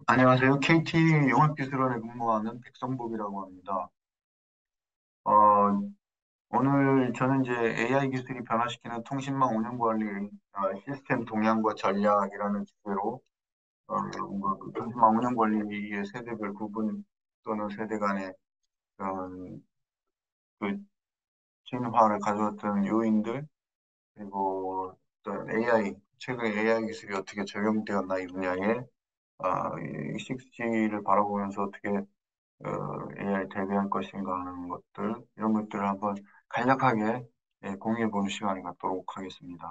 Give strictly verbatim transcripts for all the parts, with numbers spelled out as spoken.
안녕하세요. 케이티 영업기술원에 근무하는 백성복이라고 합니다. 어, 오늘 저는 이제 에이아이 기술이 변화시키는 통신망 운영 관리, 어, 시스템 동향과 전략이라는 주제로 어, 뭐, 통신망 운영 관리의 세대별 구분 또는 세대 간의 그런 그 진화를 가져왔던 요인들 그리고 어떤 에이아이 최근에 에이아이 기술이 어떻게 적용되었나 이 분야에 아, 이 식스지를 바라보면서 어떻게 에이아이 대비할 것인가 하는 것들, 이런 것들을 한번 간략하게 예, 공유해보는 시간을 갖도록 하겠습니다.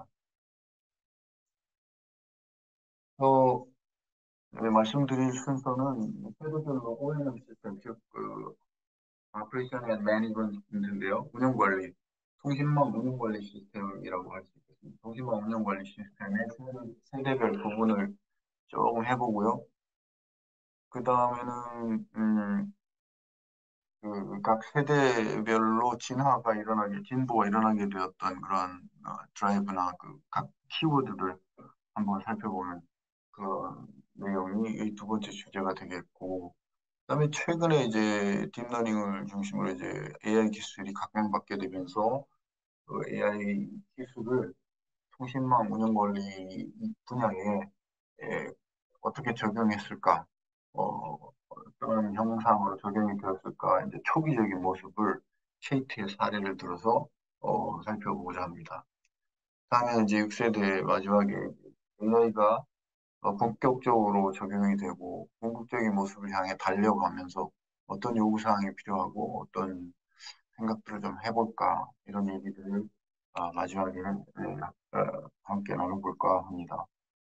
어, 네, 말씀드릴 순서는 세대별로 오엠엠 시스템, 즉, 그, Operation and Management인데요. 운영관리, 통신망 운영관리 시스템이라고 할 수 있겠습니다. 통신망 운영관리 시스템의 세대- 세대별 부분을 조금 해보고요. 그 다음에는, 음, 그 각 세대별로 진화가 일어나게, 진보가 일어나게 되었던 그런 어, 드라이브나 그 각 키워드를 한번 살펴보는 그런 내용이 이 두 번째 주제가 되겠고, 그다음에 최근에 이제 딥러닝을 중심으로 이제 에이아이 기술이 각광받게 되면서 그 에이아이 기술을 통신망 운영 관리 분야에 에, 어떻게 적용했을까? 어, 어떤 형상으로 적용이 되었을까? 이제 초기적인 모습을 케이티의 사례를 들어서 어, 살펴보고자 합니다. 다음에 이제 육 세대 마지막에 에이아이가 본격적으로 적용이 되고 궁극적인 모습을 향해 달려가면서 어떤 요구사항이 필요하고 어떤 생각들을 좀 해볼까 이런 얘기들을 아, 마지막에는 네, 어, 함께 나눠볼까 합니다.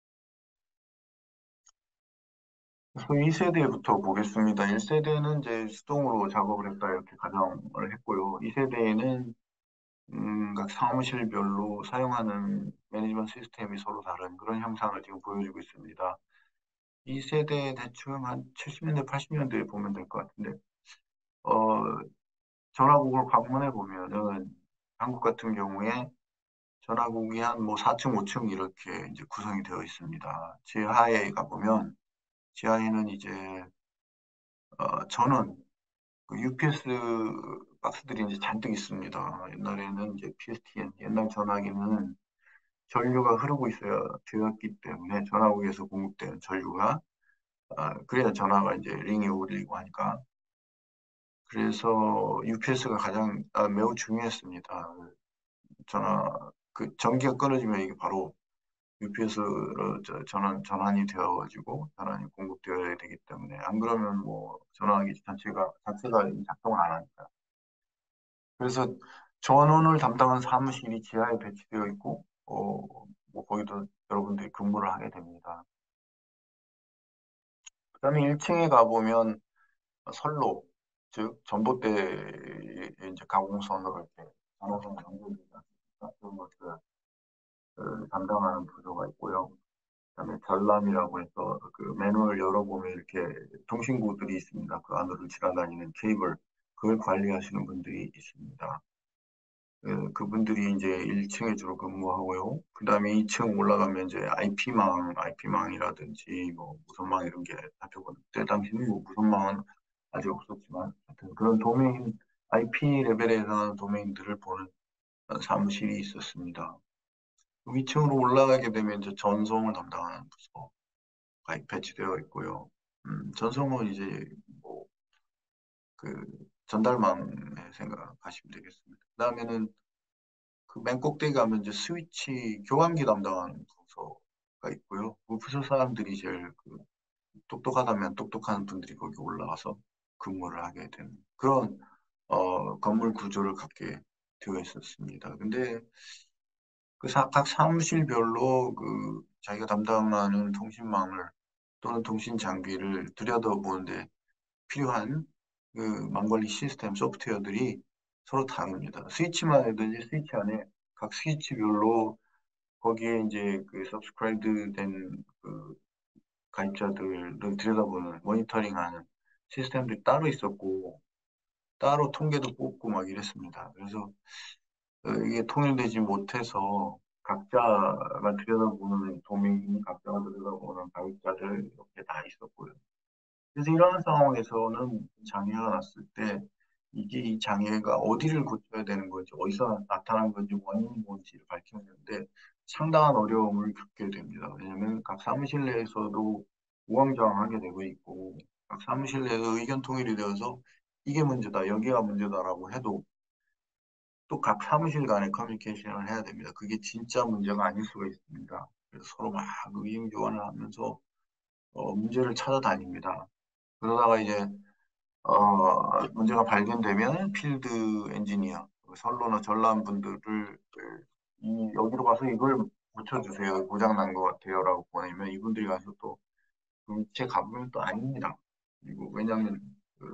그래서 이 세대부터 보겠습니다. 일 세대는 이제 수동으로 작업을 했다 이렇게 가정을 했고요. 이 세대에는 음, 각 사무실별로 사용하는 매니지먼트 시스템이 서로 다른 그런 형상을 지금 보여주고 있습니다. 이 세대 대충 한 칠십 년대, 팔십 년대에 보면 될 것 같은데, 어, 전화국을 방문해 보면은 한국 같은 경우에 전화국이 한 뭐 사 층, 오 층 이렇게 이제 구성이 되어 있습니다. 지하에 가보면 지하에는 이제 어, 전원 그 유피에스 박스들이 이제 잔뜩 있습니다. 옛날에는 이제 피에스티엔, 옛날 전화기는 전류가 흐르고 있어야 되었기 때문에 전화국에서 공급되는 전류가 아, 그래야 전화가 이제 링이 울리고 하니까 그래서 유피에스가 가장 아, 매우 중요했습니다. 전화 그 전기가 끊어지면 이게 바로 유피에스로 전환 전환이 되어가지고 전환이 공급되어야 되기 때문에 안 그러면 뭐 전화기 자체가 자체가 작동을 안 하니까. 그래서 전원을 담당한 사무실이 지하에 배치되어 있고, 어, 뭐 거기도 여러분들이 근무를 하게 됩니다. 그다음에 일 층에 가보면 선로, 즉 전봇대 이제 가공선으로 이렇게 전원선 연결되지 않습니까? 그런 것들을 담당하는 부서가 있고요. 그다음에 전람이라고 해서 그 맨홀 열어보면 이렇게 통신구들이 있습니다. 그 안으로 지나다니는 케이블, 그걸 관리하시는 분들이 있습니다. 그, 그분들이 이제 일 층에 주로 근무하고요. 그 다음에 이 층 올라가면 이제 아이피망, 아이피망이라든지 뭐 무선망 이런 게 살펴보는 그때 당시는 뭐 무선망은 아직 없었지만 하여튼 그런 도메인, 아이피 레벨에 해당하는 도메인들을 보는 사무실이 있었습니다. 위 층으로 올라가게 되면 이제 전송을 담당하는 부서가 배치되어 있고요. 음, 전송은 이제 뭐 그 전달망에 생각하시면 되겠습니다. 그다음에는 그 맨 꼭대기 가면 이제 스위치 교환기 담당하는 부서가 있고요. 그 부서 사람들이 제일 그 똑똑하다면 똑똑한 분들이 거기 올라가서 근무를 하게 되는 그런 어, 건물 구조를 갖게 되어 있었습니다. 근데 그 각 사무실별로 그 자기가 담당하는 통신망을 또는 통신 장비를 들여다보는데 필요한 그 망관리 시스템 소프트웨어들이 서로 다릅니다. 스위치만 해도지 스위치 안에 각 스위치별로 거기에 이제 그 서브스크라이브 된그 가입자들을 들여다보는 모니터링하는 시스템들이 따로 있었고 따로 통계도 뽑고 막 이랬습니다. 그래서 어, 이게 통일되지 못해서 각자가 들여다보는 도메인이 각자가 들여다보는 가입자들 이렇게 다 있었고요. 그래서 이런 상황에서는 장애가 났을 때 이게 이 장애가 어디를 고쳐야 되는 건지, 어디서 나타난 건지, 원인이 뭔지를 밝히는데 상당한 어려움을 겪게 됩니다. 왜냐하면 각 사무실 내에서도 우왕좌왕하게 되고 있고, 각 사무실 내에서 의견 통일이 되어서 이게 문제다, 여기가 문제다라고 해도 또 각 사무실 간에 커뮤니케이션을 해야 됩니다. 그게 진짜 문제가 아닐 수가 있습니다. 그래서 서로 막 의견 교환을 하면서 어, 문제를 찾아다닙니다. 그러다가 이제 어, 문제가 발견되면 필드 엔지니어, 선로나 전람 분들을 이, 여기로 가서 이걸 고쳐주세요. 고장난 것 같아요라고 보내면 이분들이 가서 또 제 가보면 또 아닙니다. 그리고 왜냐하면 그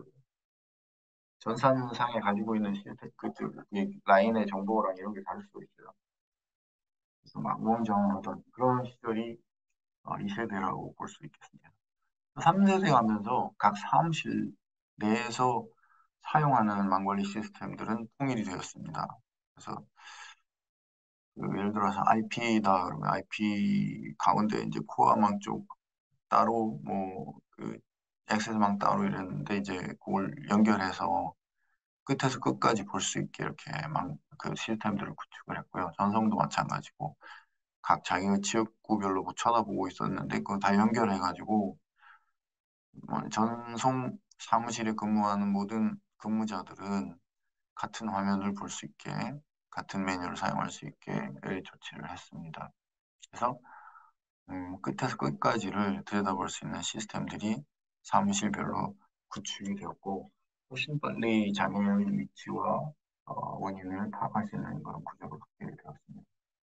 전산상에 가지고 있는 시스템, 그, 그, 이 라인의 정보랑 이런 게 다를 수도 있어요. 그래서 막 우왕좌왕하던 그런 시절이 어, 이 세대라고 볼 수 있겠습니다. 삼 세대 가면서 각 사무실 내에서 사용하는 망관리 시스템들은 통일이 되었습니다. 그래서 그 예를 들어서 아이피다 그러면 아이피 가운데 이제 코어망 쪽 따로 뭐 그 액세스망 따로 이랬는데 이제 그걸 연결해서 끝에서 끝까지 볼 수 있게 이렇게 망, 그 시스템들을 구축을 했고요. 전송도 마찬가지고 각 자기가 지역구별로 뭐 쳐다보고 있었는데 그거 다 연결해가지고 뭐 전송 사무실에 근무하는 모든 근무자들은 같은 화면을 볼 수 있게, 같은 메뉴를 사용할 수 있게 조치를 했습니다. 그래서 음, 끝에서 끝까지를 들여다볼 수 있는 시스템들이 사무실별로 구축이 되었고, 훨씬 빨리 장애의 위치와 어, 원인을 파악할 수 있는 그런 구조로 바뀌게 되었습니다.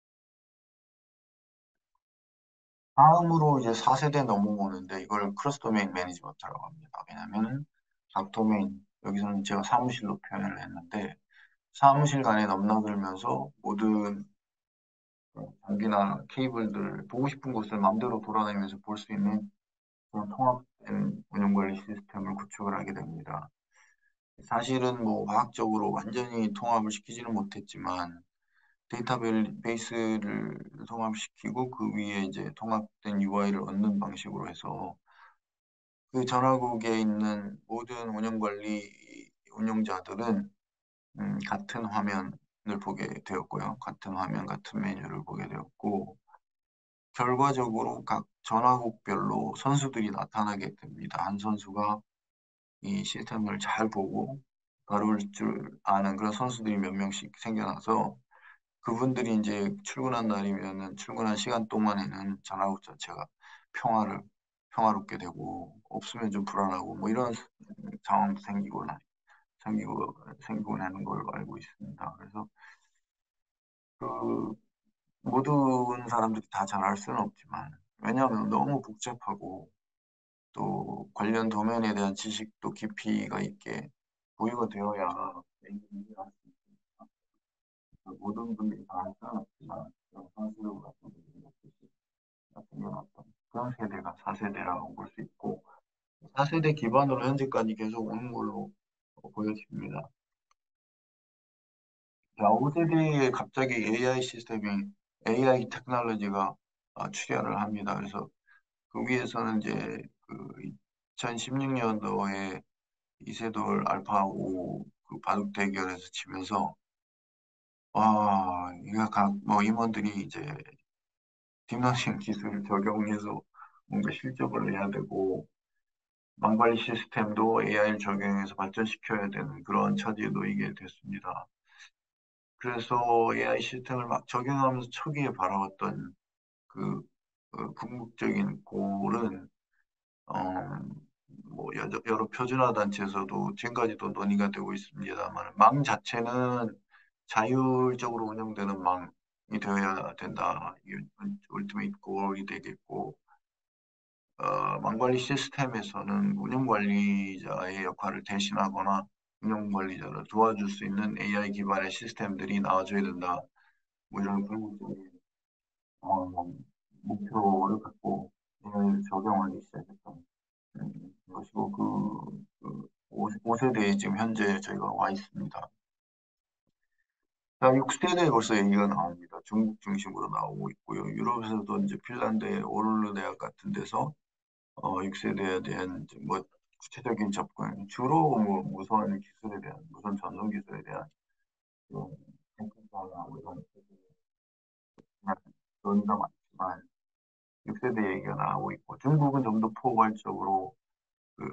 다음으로 이제 사 세대 넘어오는데 이걸 크로스 도메인 매니지먼트라고 합니다. 왜냐하면 각 도메인, 여기서는 제가 사무실로 표현을 했는데 사무실 간에 넘나들면서 모든 장비나 케이블들 보고 싶은 곳을 마음대로 돌아다니면서 볼 수 있는 그런 통합된 운영관리 시스템을 구축을 하게 됩니다. 사실은 뭐 과학적으로 완전히 통합을 시키지는 못했지만 데이터베이스를 통합시키고 그 위에 이제 통합된 유아이를 얻는 방식으로 해서 그 전화국에 있는 모든 운영관리 운영자들은 음, 같은 화면을 보게 되었고요. 같은 화면, 같은 메뉴를 보게 되었고 결과적으로 각 전화국별로 선수들이 나타나게 됩니다. 한 선수가 이 시스템을 잘 보고 다룰 줄 아는 그런 선수들이 몇 명씩 생겨나서 그분들이 이제 출근한 날이면은 출근한 시간 동안에는 전화국 자체가 평화를 평화롭게 되고 없으면 좀 불안하고 뭐 이런 상황도 생기고 나 생기고 생기고 나는 걸로 알고 있습니다. 그래서 그 모든 사람들이 다 잘할 수는 없지만 왜냐하면 너무 복잡하고 또 관련 도면에 대한 지식도 깊이가 있게 보유가 되어야 일을 할수 있습니다. 모든 분들이 다 할 수는 없지만 선수들 같은 분들이 같은 건 어떤 그런 세대가 사 세대라고 볼 수 있고 사 세대 기반으로 현재까지 계속 오는 걸로 보여집니다. 자, 오 세대에 갑자기 에이아이 시스템이 에이아이 테크놀로지가 어, 출현을 합니다. 그래서 그 위에서는 이제 그 이천십육 년도에 이세돌 알파 오 그 바둑 대결에서 치면서 와 이거 각뭐 임원들이 이제 딥러닝 기술을 적용해서 뭔가 실적을 내야 되고 망관리 시스템도 에이아이를 적용해서 발전시켜야 되는 그런 처지에 놓이게 됐습니다. 그래서 에이아이 시스템을 막 적용하면서 초기에 바라봤던 그, 그 궁극적인 골은 어, 뭐 여러, 여러 표준화 단체에서도 지금까지도 논의가 되고 있습니다만 망 자체는 자율적으로 운영되는 망이 되어야 된다. 이게 울티메이트 골이 되겠고 어, 망관리 시스템에서는 운영관리자의 역할을 대신하거나 운영관리자를 도와줄 수 있는 에이아이 기반의 시스템들이 나와줘야 된다. 뭐 이런 궁극적인 어, 목표를 갖고 이걸 적용하기 시작했던 음, 것이고 그, 그 오 세대에 지금 현재 저희가 와 있습니다. 자, 육 세대에 벌써 얘기가 나옵니다. 중국 중심으로 나오고 있고요. 유럽에서도 이제 핀란드의 오를르 대학 같은 데서 어, 육 세대에 대한 이제 뭐 구체적인 접근, 주로 뭐 무선 기술에 대한, 무선 전송 기술에 대한 좀 테크닉하고 이런 그냥 논의가 많지만 육 세대 얘기가 나오고 있고 중국은 좀 더 포괄적으로 그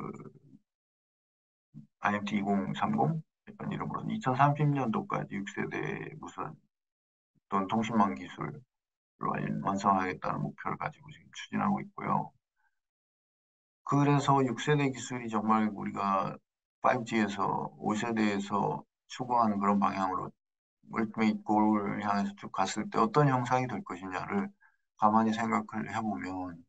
아이엠티 이천삼십 이런 이름으로 이천삼십 년도까지 육 세대 무선 또는 통신망 기술을 완성하겠다는 목표를 가지고 지금 추진하고 있고요. 그래서 육 세대 기술이 정말 우리가 파이브지에서 오 세대에서 추구하는 그런 방향으로 울티메이트 골을 향해서 쭉 갔을 때 어떤 형상이 될 것이냐를 가만히 생각을 해보면,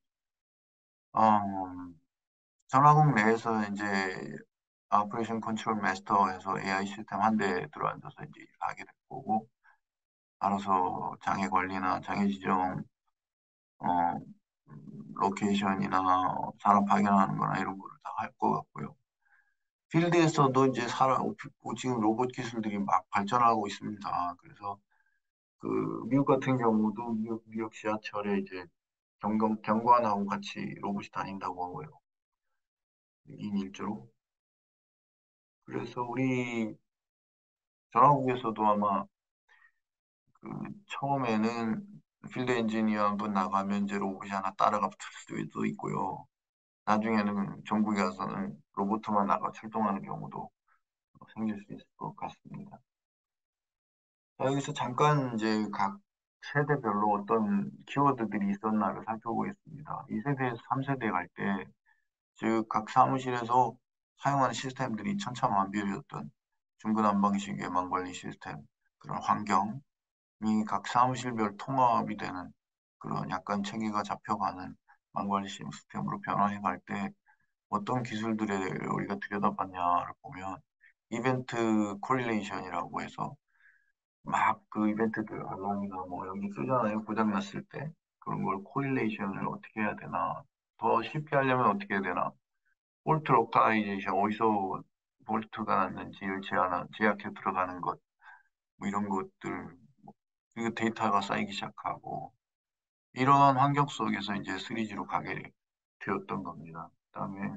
음, 전화국 내에서 이제 오퍼레이션 컨트롤 마스터에서 에이아이 시스템 한 대 들어앉아서 이제 일을 하게 될 거고, 알아서 장애 관리나 장애 지정, 어, 음, 로케이션이나 사람 파견하는 거나 이런 거를 다 할 것 같고요. 필드에서도 이제 사람, 지금 로봇 기술들이 막 발전하고 있습니다. 그래서 그 미국 같은 경우도 미국, 미국 지하철에 이제 경관, 경관하고 같이 로봇이 다닌다고 하고요. 이 인 일 조로. 그래서 우리 전화국에서도 아마 그 처음에는 필드 엔지니어 한 분 나가면 이제 로봇이 하나 따라가 붙을 수도 있고요. 나중에는 전국에 가서는 로봇만 나가 출동하는 경우도 생길 수 있을 것 같습니다. 자, 여기서 잠깐 이제 각 세대별로 어떤 키워드들이 있었나를 살펴보겠습니다. 이 세대에서 삼 세대 갈 때, 즉, 각 사무실에서 사용하는 시스템들이 천차만별이었던 중구난방식의 망관리 시스템, 그런 환경이 각 사무실별 통합이 되는 그런 약간 체계가 잡혀가는 망관리 시스템으로 변화해 갈 때 어떤 기술들을 우리가 들여다봤냐를 보면 이벤트 코릴레이션이라고 해서 막 그 이벤트들 알람이나 뭐 여기 쓰잖아요. 고장 났을 때 그런 걸 코릴레이션을 어떻게 해야 되나 더 쉽게 하려면 어떻게 해야 되나 폴트 로컬라이제이션 어디서 폴트가 났는지를 제한 제약해 들어가는 것 뭐 이런 것들 뭐, 그리고 데이터가 쌓이기 시작하고 이러한 환경 속에서 이제 쓰리지로 가게 되었던 겁니다. 그다음에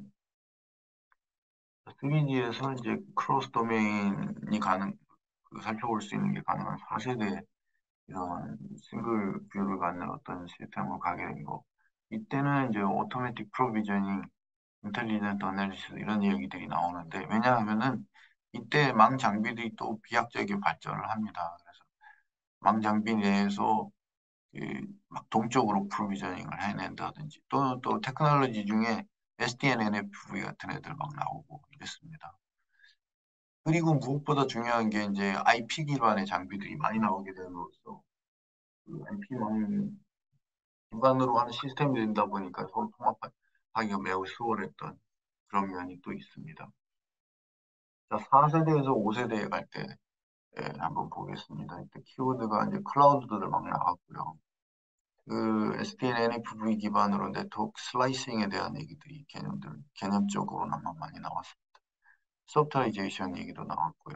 쓰리지에서 이제 크로스 도메인이 가능 그 살펴볼 수 있는 게 가능한 사 세대 이런 싱글 뷰를 갖는 어떤 시스템으로 가게 된 거. 이때는 이제 오토매틱 프로비저닝, 인텔리전트 어널리시스 이런 얘기들이 나오는데 왜냐하면은 이때 망 장비들이 또 비약적인 발전을 합니다. 그래서 망 장비 내에서 그막 동적으로 프로비저닝을 해낸다든지 또는 또 테크놀로지 중에 에스디엔 엔에프브이 같은 애들 막 나오고 이랬습니다. 그리고 무엇보다 중요한 게 이제 아이피 기반의 장비들이 많이 나오게 됨으로써 그 아이피망 기반으로 하는 시스템이 된다 보니까 서로 통합하기가 매우 수월했던 그런 면이 또 있습니다. 자, 사 세대에서 오 세대에 갈 때 한번 보겠습니다. 이때 키워드가 이제 클라우드들 막 나왔고요. 그 에스디엔 엔에프브이 기반으로 네트워크 슬라이싱에 대한 얘기들이 개념들, 개념적으로나마 많이 나왔습니다. 소프트웨어이제이션 얘기도 나왔고요.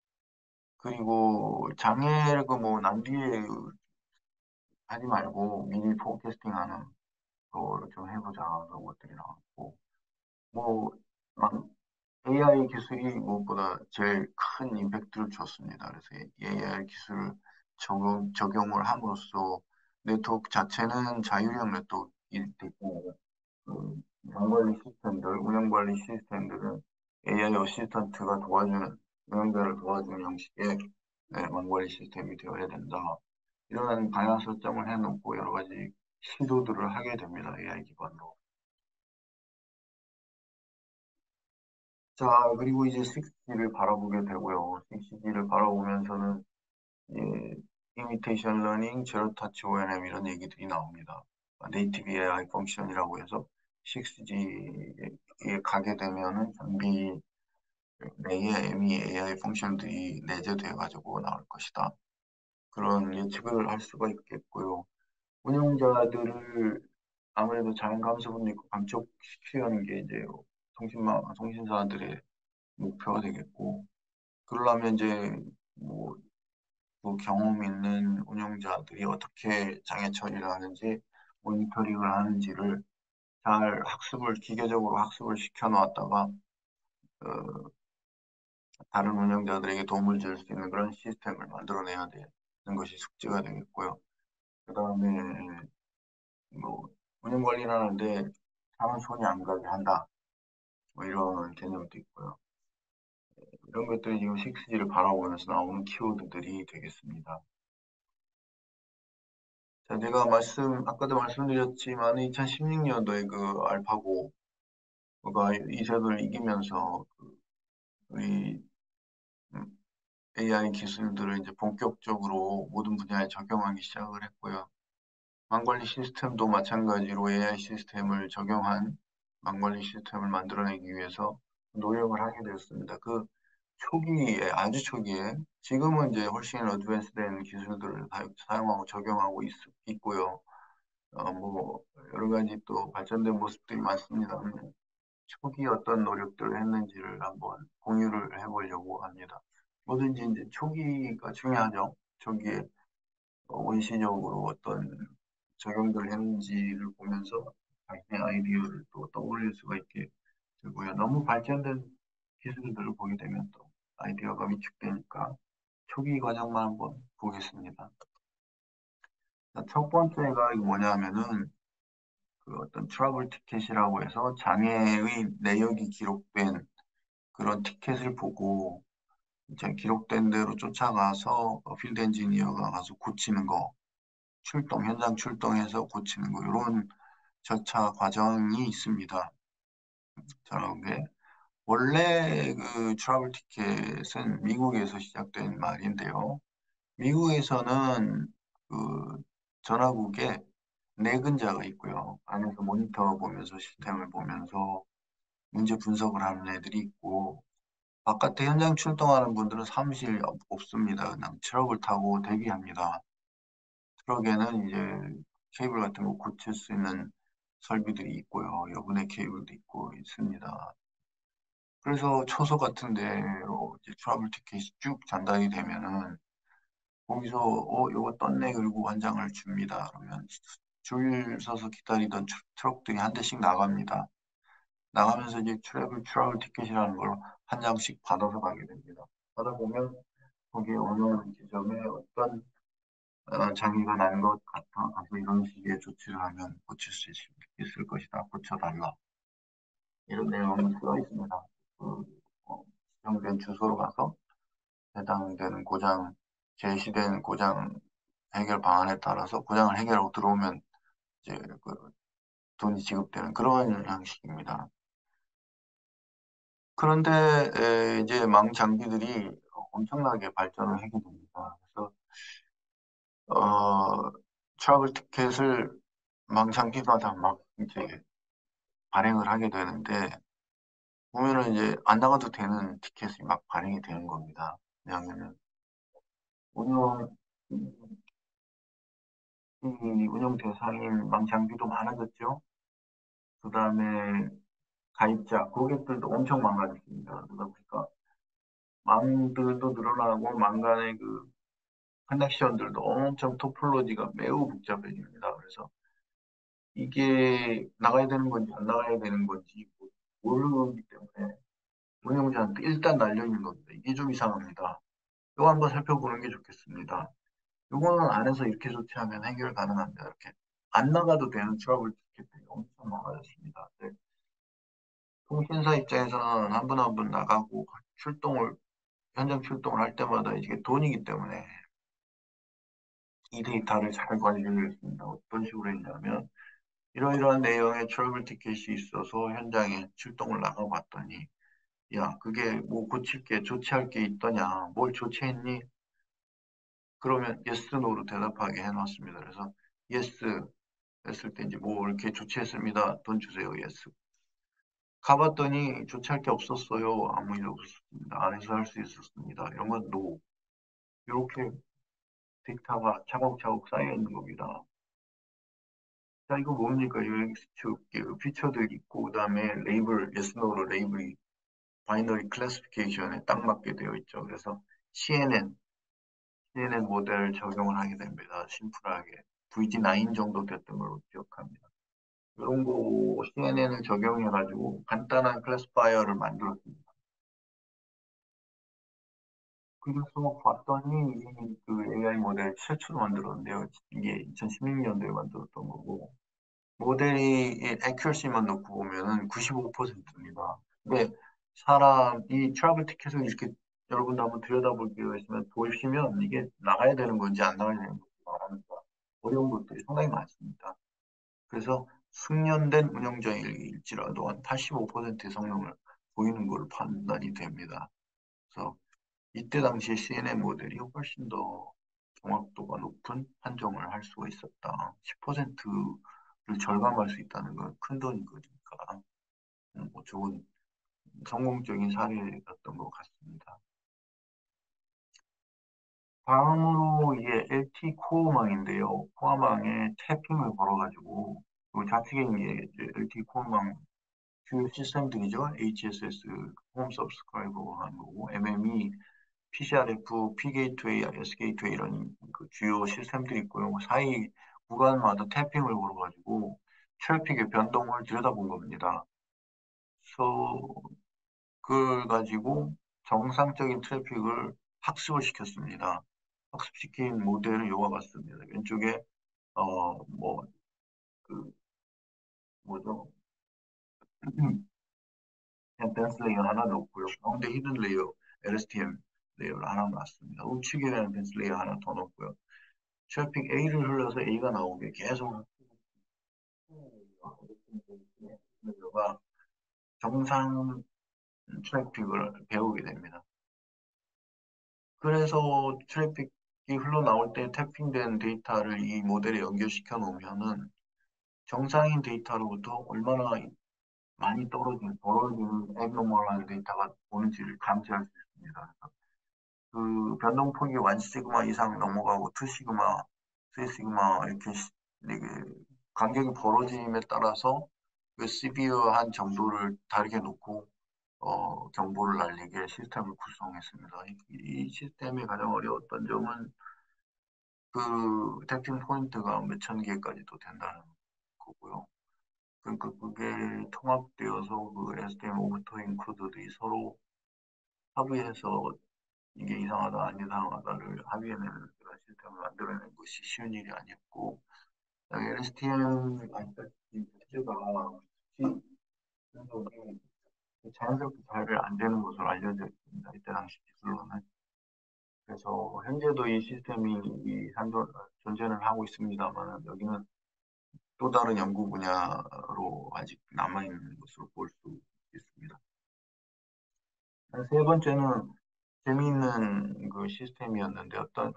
그리고 장애를 그뭐 남비에 하지 말고 미리 포캐스팅하는 거를 좀 해보자 그런 것들이 나왔고 뭐 막 에이아이 기술이 무엇보다 제일 큰 임팩트를 줬습니다. 그래서 에이아이 기술을 적용, 적용을 함으로써 네트워크 자체는 자율형 네트워크이 되고 그 운영관리 시스템들, 운영관리 시스템들은 에이아이 어시스턴트가 도와주는 운영자를 도와주는 형식의 네, 운영관리 시스템이 되어야 된다. 이런 방향 설정을 해놓고 여러 가지 시도들을 하게 됩니다. 에이아이 기반으로. 자, 그리고 이제 식스지를 바라보게 되고요. 식스지를 바라보면서는 예, 이미테이션 러닝, 제로 터치 오엔엠 이런 얘기들이 나옵니다. 네이티브 에이아이 펑션이라고 해서 식스지에 가게 되면은 장비 내에 이미 에이아이 펑션들이 내재되어 가지고 나올 것이다. 그런 예측을 할 수가 있겠고요. 운영자들을 아무래도 자연 감소분도 있고 감축시키려는 게 이제 통신망, 통신사들의 목표가 되겠고, 그러려면 이제 뭐, 그 경험 있는 운영자들이 어떻게 장애 처리를 하는지, 모니터링을 하는지를 잘 학습을, 기계적으로 학습을 시켜놓았다가, 어, 다른 운영자들에게 도움을 줄 수 있는 그런 시스템을 만들어내야 되는 것이 숙제가 되겠고요. 그 다음에, 뭐, 운영 관리를 하는데 사람 손이 안 가게 한다. 뭐 이런 개념도 있고요. 이런 것들이 지금 식스지를 바라보면서 나오는 키워드들이 되겠습니다. 자, 제가 말씀, 아까도 말씀드렸지만 이천십육 년도에 그 알파고가 이세돌을 이기면서 그 우리 에이아이 기술들을 이제 본격적으로 모든 분야에 적용하기 시작을 했고요. 망관리 시스템도 마찬가지로 에이아이 시스템을 적용한 망관리 시스템을 만들어내기 위해서 노력을 하게 되었습니다. 그 초기에, 아주 초기에, 지금은 이제 훨씬 어드밴스된 기술들을 사- 사용하고 적용하고 있, 있고요. 어, 뭐, 여러 가지 또 발전된 모습들이 많습니다. 초기 어떤 노력들을 했는지를 한번 공유를 해보려고 합니다. 뭐든지 이제 초기가 중요하죠. 초기에 원시적으로 어떤 적용들을 했는지를 보면서 자신의 아이디어를 또 떠올릴 수가 있게 되고요. 너무 발전된 기술들을 보게 되면 또 아이디어가 위축되니까 초기 과정만 한번 보겠습니다. 자, 첫 번째가 이거 뭐냐면은 그 어떤 트러블 티켓이라고 해서 장애의 내역이 기록된 그런 티켓을 보고 이제 기록된 대로 쫓아가서 어, 필드 엔지니어가 가서 고치는 거, 출동, 현장 출동해서 고치는 거, 이런 절차 과정이 있습니다. 저런 게. 원래 그 트러블 티켓은 미국에서 시작된 말인데요. 미국에서는 그 전화국에 네 글자가 있고요. 안에서 모니터 보면서 시스템을 보면서 문제 분석을 하는 애들이 있고, 바깥에 현장 출동하는 분들은 사무실 없- 없습니다. 그냥 트럭을 타고 대기합니다. 트럭에는 이제 케이블 같은 거 고칠 수 있는 설비들이 있고요. 여분의 케이블도 있고 있습니다. 그래서 초소 같은 데로 이제 트러블 티켓이 쭉 전달이 되면은 거기서 어 요거 떴네 그리고 한 장을 줍니다. 그러면 줄 서서 기다리던 트- 트럭들이 한 대씩 나갑니다. 나가면서 이제 트래블 트러블 티켓이라는 걸 한 장씩 받아서 가게 됩니다. 받아보면 거기에 어느 지점에 어떤 어, 장애가 난 것 같아. 가서 이런 식의 조치를 하면 고칠 수 있, 있을 것이다. 고쳐달라. 이런 내용이 쓰여 있습니다. 그, 어, 지정된 주소로 가서 해당되는 고장, 제시된 고장 해결 방안에 따라서 고장을 해결하고 들어오면 이제 그 돈이 지급되는 그런 형식입니다. 그런데 에, 이제 망 장비들이 엄청나게 발전을 하게 됩니다. 그래서 어, 트러블 티켓을 망 장비마다 막 이제 발행을 하게 되는데 보면은 이제 안 나가도 되는 티켓이 막 발행이 되는 겁니다. 왜냐하면은 운영 이 운영 대상인 망 장비도 많아졌죠. 그 다음에 가입자, 고객들도 엄청 많아졌습니다. 그러다 보니까 망들도 늘어나고 망 간의 그 커넥션들도 엄청 토폴로지가 매우 복잡해집니다. 그래서 이게 나가야 되는 건지 안 나가야 되는 건지 모르기 때문에 운영자한테 일단 날려있는 겁니다. 이게 좀 이상합니다. 이거 한번 살펴보는 게 좋겠습니다. 이거는 안에서 이렇게 조치하면 해결 가능합니다. 이렇게 안 나가도 되는 트러블 티켓들이 엄청 많아졌습니다. 네. 통신사 입장에서는 한 분 한 분 나가고 출동을 현장 출동을 할 때마다 이게 돈이기 때문에 이 데이터를 잘 관리를 했습니다. 어떤 식으로 했냐면 이러이러한 내용의 트러블 티켓이 있어서 현장에 출동을 나가봤더니 야 그게 뭐 고칠 게 조치할 게 있더냐 뭘 조치했니? 그러면 yes, no로 대답하게 해놨습니다. 그래서 yes 했을 때 이제 뭐 이렇게 조치했습니다. 돈 주세요. yes. 가봤더니 조치할 게 없었어요. 아무 일 없었습니다. 안에서 할 수 있었습니다. 이런 건 no. 이렇게 데이터가 차곡차곡 쌓여 있는 겁니다. 자, 이거 뭡니까? 여기 그 피처들 있고, 그 다음에 레이블, yes, no로 레이블이 바이너리 클래시피케이션에 딱 맞게 되어 있죠. 그래서 씨엔엔, 씨엔엔 모델 적용을 하게 됩니다. 심플하게. 브이지 나인 정도 됐던 걸로 기억합니다. 이런 거 씨엔엔을 적용해가지고 간단한 클래스파이어를 만들었습니다. 그래서 봤더니 이그 에이아이 모델 최초로 만들었는데요. 이게 이천십육 년도에 만들었던 거고 모델이 액큐러시만 놓고 보면은 구십오 퍼센트입니다. 근데 사람 이 트래블 티켓을 이렇게 여러분도 한번 들여다볼 기회가 있으면 보시면 이게 나가야 되는 건지 안 나가야 되는 건지 말하니까 어려운 것들이 상당히 많습니다. 그래서 숙련된 운영자일지라도 한 팔십오 퍼센트의 성능을 보이는 걸로 판단이 됩니다. 그래서 이때 당시에 씨엔엔 모델이 훨씬 더 정확도가 높은 판정을 할 수가 있었다. 십 퍼센트를 절감할 수 있다는 건 큰 돈이거니까 음, 뭐 좋은 성공적인 사례였던 것 같습니다. 다음으로 이게 엘티 코어망인데요. 코어망에 태핑을 걸어가지고 그 좌측에 이제 엘티 코어망 주요 시스템들이죠. 에이치에스에스, 홈 서브스크라이버 하는 거고, 엠엠이, 피씨알에프, P게이트웨이, S게이트웨이 이런 그 주요 시스템들이 있고요. 그 사이 구간마다 태핑을 걸어가지고 트래픽의 변동을 들여다본 겁니다. 그래서 그걸 가지고 정상적인 트래픽을 학습을 시켰습니다. 학습시킨 모델은 이와 같습니다. 왼쪽에 어 뭐 그 뭐죠? 댄스 레이어 하나 넣었고요. 가운데 히든 레이어 엘에스티엠 레이어를 하나 놨습니다. 우측에는 댄스 레이어 하나 더 넣었고요. 트래픽 A를 흘러서 A가 나오게 계속 레이어가 정상 트래픽을 배우게 됩니다. 그래서 트래픽이 흘러나올 때 태핑된 데이터를 이 모델에 연결시켜 놓으면은 정상인 데이터로부터 얼마나 많이 떨어진, 벌어지는 애브노멀한 데이터가 오는지를 감지할 수 있습니다. 그 변동폭이 일 시그마 이상 넘어가고 이 시그마, 삼 시그마 이렇게 시- 이게 간격이 벌어짐에 따라서 그 시비어한 정도를 다르게 놓고 어, 정보를 날리게 시스템을 구성했습니다. 이, 이 시스템이 가장 어려웠던 점은 그 택팅 포인트가 몇천 개까지도 된다는 거고요. 그러니까 그게 통합되어서 그 에스티엠 오버토잉 코드들이 서로 합의해서 이게 이상하다, 안 이상하다를 합의해내는 그런 시스템을 만들어내는 것이 쉬운 일이 아니었고, 에스티엠 아시다시피 자체가 분석이 자연스럽게 잘 안 되는 것으로 알려져 있습니다. 이때 당시 기술로는. 그래서 현재도 이 시스템이 이 산존, 존재는 하고 있습니다만 여기는 또 다른 연구 분야로 아직 남아있는 것으로 볼 수 있습니다. 세 번째는 재미있는 그 시스템이었는데 어떤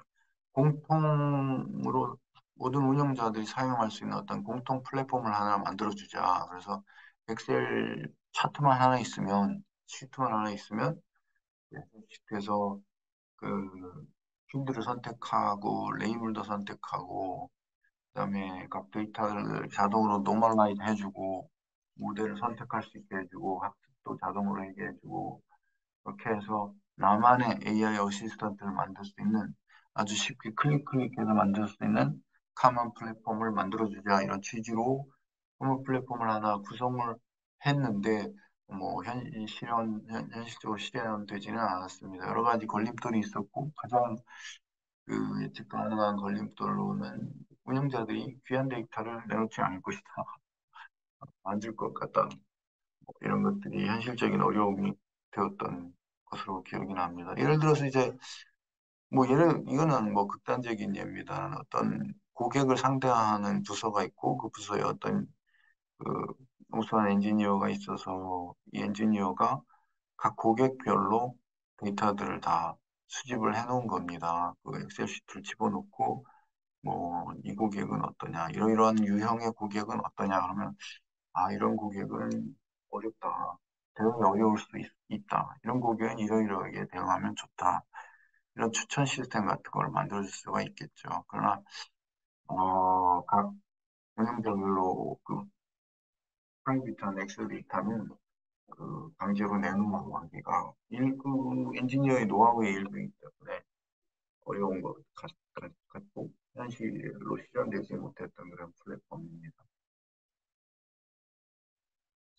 공통으로 모든 운영자들이 사용할 수 있는 어떤 공통 플랫폼을 하나 만들어주자. 그래서 엑셀 차트만 하나 있으면, 시트만 하나 있으면, 시트에서 그 필드를 선택하고, 레이블도 선택하고, 그다음에 각 데이터를 자동으로 노멀라이즈 해주고, 모델을 선택할 수 있게 해주고, 학습도 자동으로 하게 해주고, 그렇게 해서 나만의 에이아이 어시스턴트를 만들 수 있는 아주 쉽게 클릭 클릭해서 만들 수 있는 카먼 플랫폼을 만들어주자 이런 취지로 카먼 플랫폼을 하나 구성을 했는데 뭐 현, 실현, 현, 현실적으로 실현되지는 않았습니다. 여러 가지 걸림돌이 있었고 가장 그 예측 가능한 걸림돌로는 운영자들이 귀한 데이터를 내놓지 않을 것이다. 안 줄 것 같다. 뭐 이런 것들이 현실적인 어려움이 되었던 것으로 기억이 납니다. 예를 들어서 이제 뭐 예를 이거는 뭐 극단적인 예입니다. 어떤 고객을 상대하는 부서가 있고 그 부서에 어떤 그 우수한 엔지니어가 있어서 이 엔지니어가 각 고객별로 데이터들을 다 수집을 해 놓은 겁니다. 그 엑셀 시트를 집어넣고 뭐 이 고객은 어떠냐, 이러이러한 유형의 고객은 어떠냐 그러면 아 이런 고객은 어렵다. 대응이 어려울 수 있, 다 이런 고객은 이러이러하게 대응하면 좋다. 이런 추천 시스템 같은 걸 만들어줄 수가 있겠죠. 그러나 어, 각 운영자별로 그 프라이빗한 엑셀 데이터는 그 강제로 내놓는 관계가 일부 엔지니어의 노하우의 일부이기 때문에 어려운 것 같, 같, 같고 현실로 실현되지 못했던 그런 플랫폼입니다.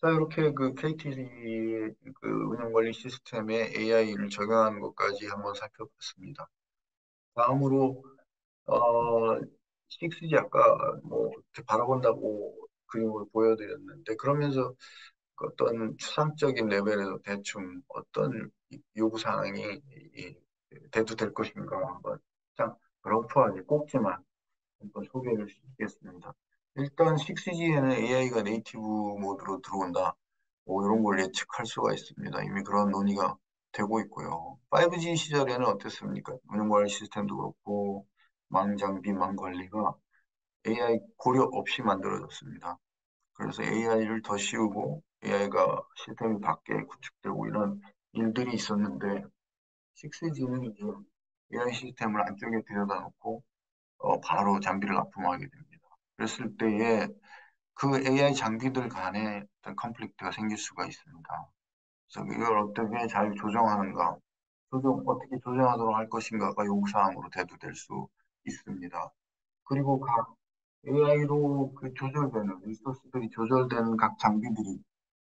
자, 이렇게 그 케이티씨 그 운영관리 시스템에 에이아이를 적용하는 것까지 한번 살펴봤습니다. 다음으로, 어, 식스지 아까 뭐 이렇게 바라본다고 그림을 보여드렸는데, 그러면서 그 어떤 추상적인 레벨에서 대충 어떤 요구사항이 이- 대두될 것인가 한번 참 러프하게 꼭지만 한번 소개를 시키겠습니다. 일단 식스지에는 에이아이가 네이티브 모드로 들어온다. 뭐 이런 걸 예측할 수가 있습니다. 이미 그런 논의가 되고 있고요. 파이브지 시절에는 어땠습니까? 운영관리 시스템도 그렇고 망장비, 망관리가 에이아이 고려 없이 만들어졌습니다. 그래서 에이아이를 더 씌우고 에이아이가 시스템이 밖에 구축되고 이런 일들이 있었는데 식스지는 이제 에이아이 시스템을 안쪽에 들여다 놓고 어, 바로 장비를 납품하게 됩니다. 그랬을 때에 그 에이아이 장비들 간에 어떤 컨플릭트가 생길 수가 있습니다. 그래서 이걸 어떻게 잘 조정하는가, 조정, 어떻게 조정하도록 할 것인가가 요구사항으로 대두될 수 있습니다. 그리고 각 에이아이로 그 조절되는, 리소스들이 조절되는 각 장비들이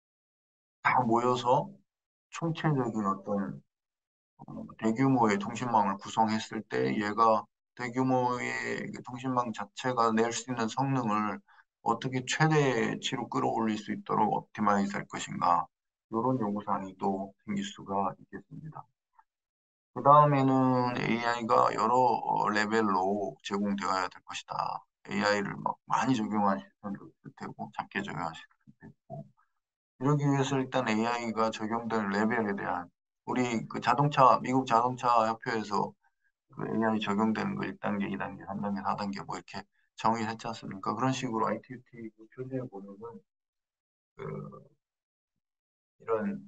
다 모여서 총체적인 어떤 어, 대규모의 통신망을 구성했을 때 얘가 대규모의 그 통신망 자체가 낼 수 있는 성능을 어떻게 최대치로 끌어올릴 수 있도록 옵티마이즈 할 것인가 이런 요구사항이 또 생길 수가 있겠습니다. 그 다음에는 에이아이가 여러 어, 레벨로 제공되어야 될 것이다. 에이아이를 막 많이 적용한 시스템도 있을 테고 작게 적용한 시스템도 있고 이러기 위해서 일단 에이아이가 적용될 레벨에 대한 우리 그 자동차 미국 자동차 협회에서 그 에이아이 적용되는 거 일 단계, 이 단계, 삼 단계, 사 단계 뭐 이렇게 정의했지 않습니까? 그런 식으로 아이티유티 그 표준에 보면은 그 이런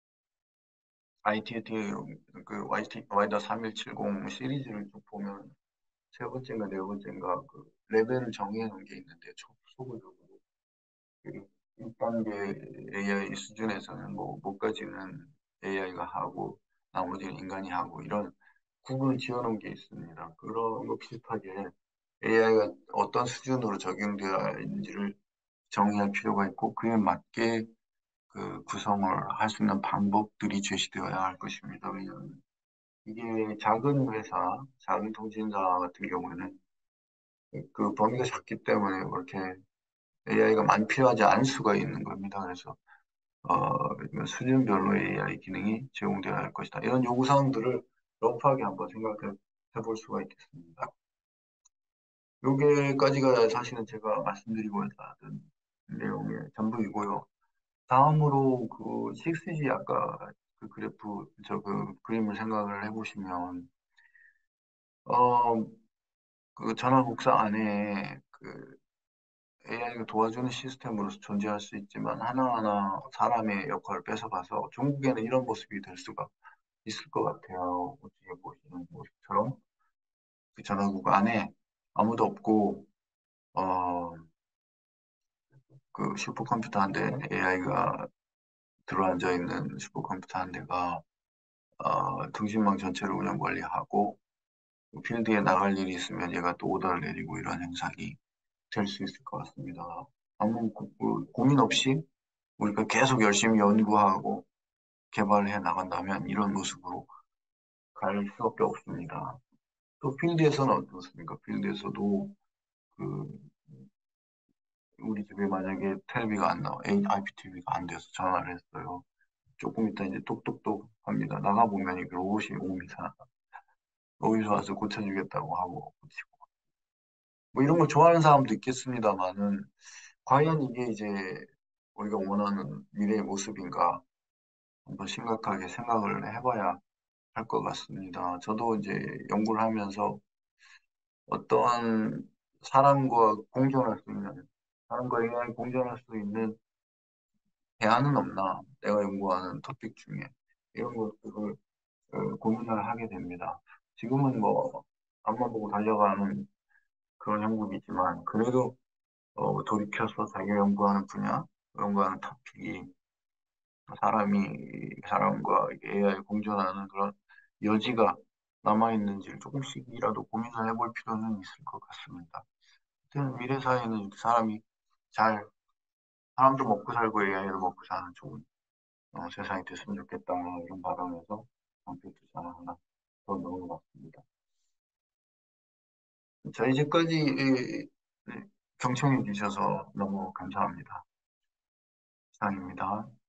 아이티유티 그 와이티 와이더 삼일칠공 시리즈를 쭉 보면 세 번째인가 네 번째인가 그 레벨을 정의해 놓은 게 있는데 초, 소부적으로 그 일 단계 에이아이 수준에서는 뭐 뭐까지는 에이아이가 하고 나머지는 인간이 하고 이런 구분을 지어놓은 게 있습니다. 그런 거 비슷하게 에이아이가 어떤 수준으로 적용되어야 하는지를 정의할 필요가 있고 그에 맞게 그 구성을 할 수 있는 방법들이 제시되어야 할 것입니다. 왜냐하면 이게 작은 회사, 작은 통신사 같은 경우에는 그 범위가 작기 때문에 그렇게 에이아이가 많이 필요하지 않을 수가 있는 겁니다. 그래서 어, 수준별로 에이아이 기능이 제공되어야 할 것이다. 이런 요구사항들을 러프하게 한번 생각해 볼 수가 있겠습니다. 요게까지가 사실은 제가 말씀드리고자 하던 내용의 전부이고요. 다음으로 그 식스지 아까 그 그래프, 저 그 그림을 생각을 해보시면, 어, 그 전화국사 안에 그 에이아이가 도와주는 시스템으로서 존재할 수 있지만 하나하나 사람의 역할을 뺏어가서 중국에는 이런 모습이 될 수가 있을 것 같아요. 어떻게 보시는 모습처럼 그 전화국 안에 아무도 없고 어, 그 슈퍼컴퓨터 한 대 에이아이가 들어앉아 있는 슈퍼컴퓨터 한 대가 어, 통신망 전체를 운영 관리하고 필드에 나갈 일이 있으면 얘가 또 오더를 내리고 이런 현상이 될 수 있을 것 같습니다. 아무 고, 고- 고민 없이 우리가 계속 열심히 연구하고 개발해 나간다면 이런 모습으로 갈 수밖에 없습니다. 또 필드에서는 어떻습니까? 필드에서도 그 우리 집에 만약에 텔레비가 안 나와, 아이피티비가 안 돼서 전화를 했어요. 조금 있다 이제 똑똑똑 합니다. 나가보면 이 로봇이 옵니다. 로봇이 와서 고쳐주겠다고 하고 고치고. 뭐 이런 걸 좋아하는 사람도 있겠습니다만은 과연 이게 이제 우리가 원하는 미래의 모습인가 한번 심각하게 생각을 해봐야 할 것 같습니다. 저도 이제 연구를 하면서 어떠한 사람과 공존할 수 있는, 사람과 에이아이 공존할 수 있는 대안은 없나, 내가 연구하는 토픽 중에 이런 것들을 어, 고민을 하게 됩니다. 지금은 뭐 앞만 보고 달려가는 그런 형국이지만 그래도 어, 돌이켜서 자기가 연구하는 분야, 연구하는 토픽이 사람이 사람과 에이아이 공존하는 그런 여지가 남아있는지를 조금씩이라도 고민을 해볼 필요는 있을 것 같습니다. 하여튼 미래 사회는 이렇게 사람이 잘 사람도 먹고 살고 에이아이도 먹고 사는 좋은 어, 세상이 됐으면 좋겠다. 이런 바람에서 함께 투자 하나 더 넣은 것 같습니다. 자, 이제까지 이- 이 경청해 주셔서 너무 감사합니다. 시상입니다.